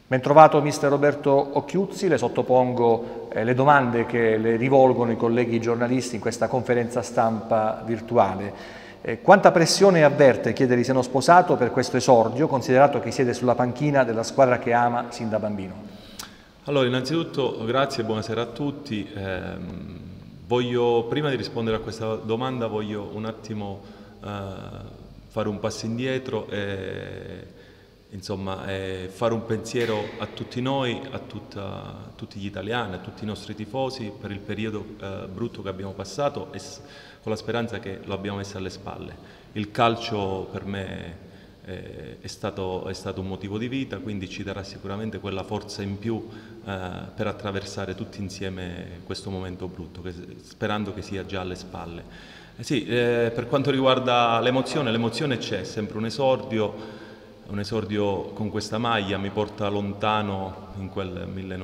Bentrovato mister Roberto Occhiuzzi, le sottopongo le domande che le rivolgono i colleghi giornalisti in questa conferenza stampa virtuale. Quanta pressione avverte, chiede Riseno Sposato, per questo esordio, considerato che siede sulla panchina della squadra che ama sin da bambino? Allora, innanzitutto grazie e buonasera a tutti. Prima di rispondere a questa domanda, voglio un attimo fare un passo indietro e fare un pensiero a tutti noi, a tutti gli italiani, a tutti i nostri tifosi per il periodo brutto che abbiamo passato e con la speranza che lo abbiamo messo alle spalle. Il calcio per me è stato un motivo di vita, quindi ci darà sicuramente quella forza in più per attraversare tutti insieme questo momento brutto, sperando che sia già alle spalle. Per quanto riguarda l'emozione c'è, sempre un esordio con questa maglia mi porta lontano in quel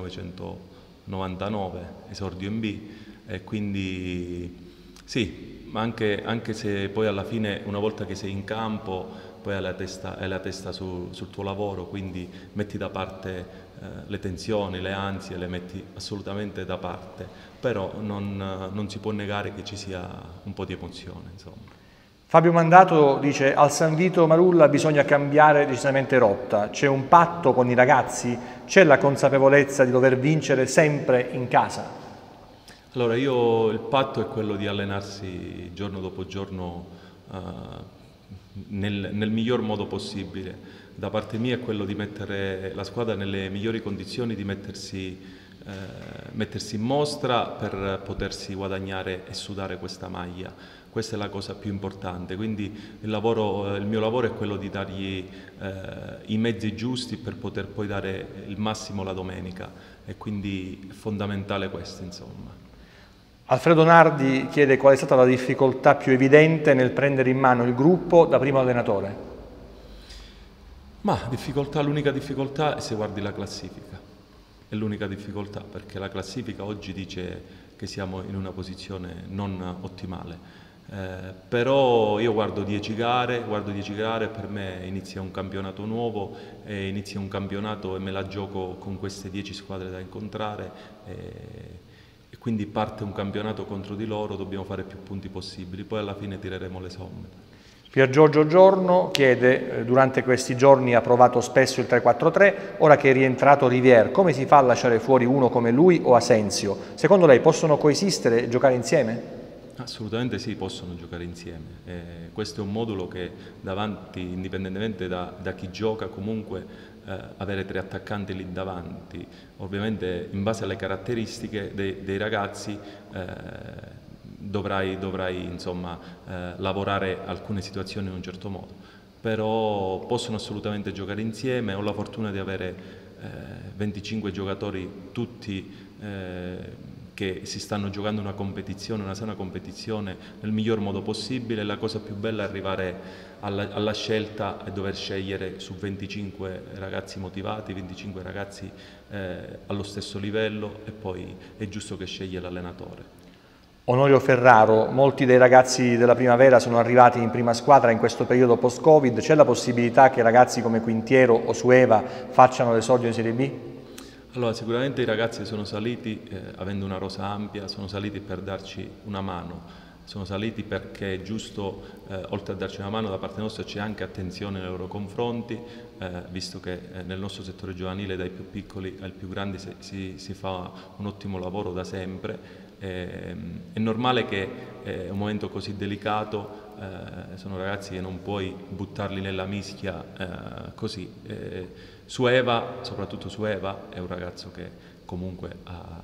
1999, esordio in B, e quindi sì, ma anche se poi alla fine, una volta che sei in campo, poi hai la testa sul tuo lavoro, quindi metti da parte le tensioni, le ansie, le metti assolutamente da parte, però non si può negare che ci sia un po' di emozione, insomma. Fabio Mandato dice: al San Vito Marulla bisogna cambiare decisamente rotta, c'è un patto con i ragazzi, c'è la consapevolezza di dover vincere sempre in casa? Allora, il patto è quello di allenarsi giorno dopo giorno nel miglior modo possibile. Da parte mia è quello di mettere la squadra nelle migliori condizioni di mettersi in mostra per potersi guadagnare e sudare questa maglia. Questa è la cosa più importante, quindi il mio lavoro è quello di dargli i mezzi giusti per poter poi dare il massimo la domenica, e quindi è fondamentale questo, insomma. Alfredo Nardi chiede qual è stata la difficoltà più evidente nel prendere in mano il gruppo da primo allenatore. Ma l'unica difficoltà è se guardi la classifica, è l'unica difficoltà, perché la classifica oggi dice che siamo in una posizione non ottimale. Però io guardo 10 gare, per me inizia un campionato nuovo, inizia un campionato e me la gioco con queste 10 squadre da incontrare, e quindi parte un campionato contro di loro, dobbiamo fare più punti possibili, poi alla fine tireremo le somme. Pier Giorgio Giorno chiede: durante questi giorni ha provato spesso il 3-4-3, ora che è rientrato Rivière, come si fa a lasciare fuori uno come lui o Asensio? Secondo lei possono coesistere e giocare insieme? Assolutamente sì, possono giocare insieme. Questo è un modulo che davanti, indipendentemente da chi gioca, comunque avere 3 attaccanti lì davanti, ovviamente in base alle caratteristiche dei ragazzi dovrai insomma lavorare alcune situazioni in un certo modo, però possono assolutamente giocare insieme. Ho la fortuna di avere 25 giocatori tutti che si stanno giocando una sana competizione nel miglior modo possibile. La cosa più bella è arrivare alla scelta e dover scegliere su 25 ragazzi motivati, 25 ragazzi allo stesso livello, e poi è giusto che sceglie l'allenatore. Onorio Ferraro: molti dei ragazzi della primavera sono arrivati in prima squadra in questo periodo post-Covid, c'è la possibilità che ragazzi come Quintiero o Sueva facciano l'esordio in Serie B? Allora, sicuramente i ragazzi sono saliti avendo una rosa ampia, sono saliti per darci una mano, sono saliti perché è giusto, oltre a darci una mano da parte nostra, c'è anche attenzione nei loro confronti, visto che nel nostro settore giovanile dai più piccoli ai più grandi si fa un ottimo lavoro da sempre. È normale che è un momento così delicato, sono ragazzi che non puoi buttarli nella mischia così. Sueva, soprattutto Sueva, è un ragazzo che comunque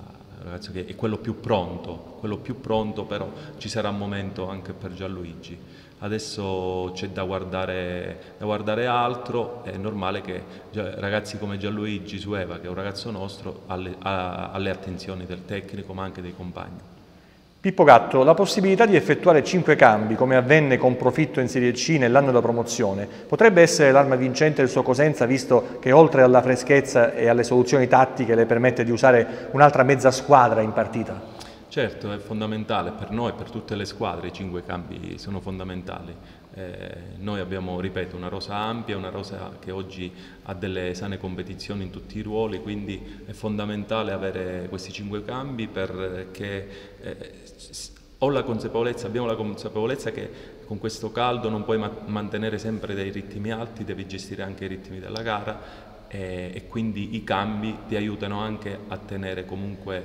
è quello più pronto, però ci sarà un momento anche per Gianluigi. Adesso c'è da guardare altro. È normale che ragazzi come Gianluigi, Sueva, che è un ragazzo nostro, ha le attenzioni del tecnico ma anche dei compagni. Pippo Gatto: la possibilità di effettuare 5 cambi, come avvenne con Profitto in Serie C nell'anno della promozione, potrebbe essere l'arma vincente del suo Cosenza, visto che oltre alla freschezza e alle soluzioni tattiche le permette di usare un'altra mezza squadra in partita? Certo, è fondamentale per noi e per tutte le squadre, i 5 cambi sono fondamentali. Noi abbiamo, ripeto, una rosa ampia, una rosa che oggi ha delle sane competizioni in tutti i ruoli, quindi è fondamentale avere questi 5 cambi perché abbiamo la consapevolezza che con questo caldo non puoi mantenere sempre dei ritmi alti, devi gestire anche i ritmi della gara e quindi i cambi ti aiutano anche a tenere comunque,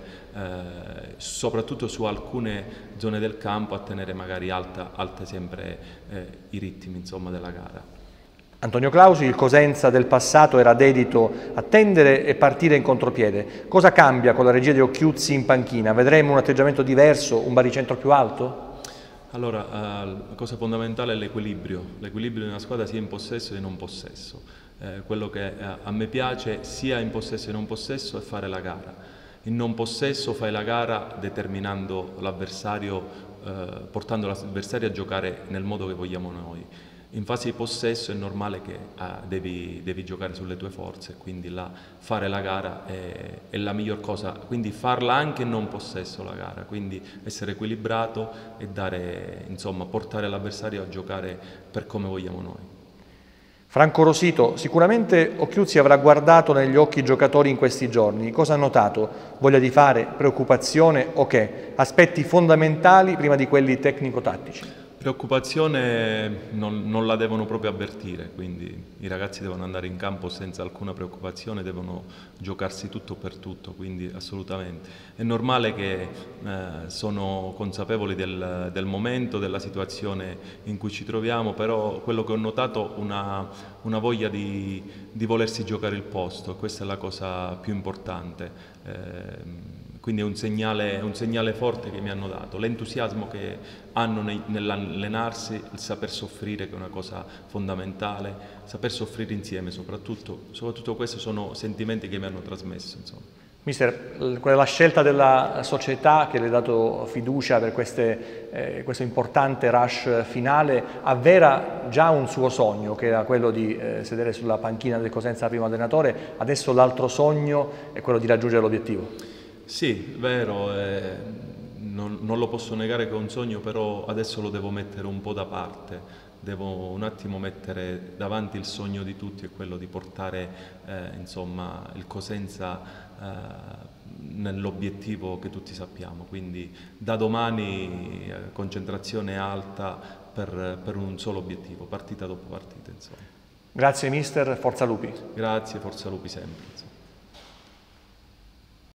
soprattutto su alcune zone del campo, a tenere magari alte sempre i ritmi, insomma, della gara. Antonio Clausi, il Cosenza del passato era dedito a tendere e partire in contropiede. Cosa cambia con la regia di Occhiuzzi in panchina? Vedremo un atteggiamento diverso, un baricentro più alto? Allora, la cosa fondamentale è l'equilibrio di una squadra sia in possesso che in non possesso. Quello che a me piace sia in possesso che in non possesso è fare la gara. In non possesso fai la gara determinando l'avversario, portando l'avversario a giocare nel modo che vogliamo noi. In fase di possesso è normale che devi giocare sulle tue forze, quindi fare la gara è la miglior cosa, quindi farla anche in non possesso la gara, quindi essere equilibrato e insomma, portare l'avversario a giocare per come vogliamo noi. Franco Rosito, sicuramente Occhiuzzi avrà guardato negli occhi i giocatori in questi giorni. Cosa ha notato? Voglia di fare? Preoccupazione o che? Aspetti fondamentali prima di quelli tecnico-tattici. Preoccupazione non la devono proprio avvertire, quindi i ragazzi devono andare in campo senza alcuna preoccupazione, devono giocarsi tutto per tutto, quindi assolutamente. È normale che sono consapevoli del momento, della situazione in cui ci troviamo, però quello che ho notato è una voglia di volersi giocare il posto, questa è la cosa più importante. Quindi è un segnale forte che mi hanno dato, l'entusiasmo che hanno nell'allenarsi, il saper soffrire che è una cosa fondamentale, saper soffrire insieme soprattutto questi sono sentimenti che mi hanno trasmesso. Insomma. Mister, la scelta della società che le ha dato fiducia per questo importante rush finale avvera già un suo sogno, che era quello di sedere sulla panchina del Cosenza primo allenatore, adesso l'altro sogno è quello di raggiungere l'obiettivo. Sì, vero, non lo posso negare che è un sogno, però adesso lo devo mettere un po' da parte, devo un attimo mettere davanti il sogno di tutti, è quello di portare insomma, il Cosenza nell'obiettivo che tutti sappiamo, quindi da domani concentrazione alta per un solo obiettivo, partita dopo partita. Insomma. Grazie mister, forza Lupi. Grazie, forza Lupi sempre. Insomma.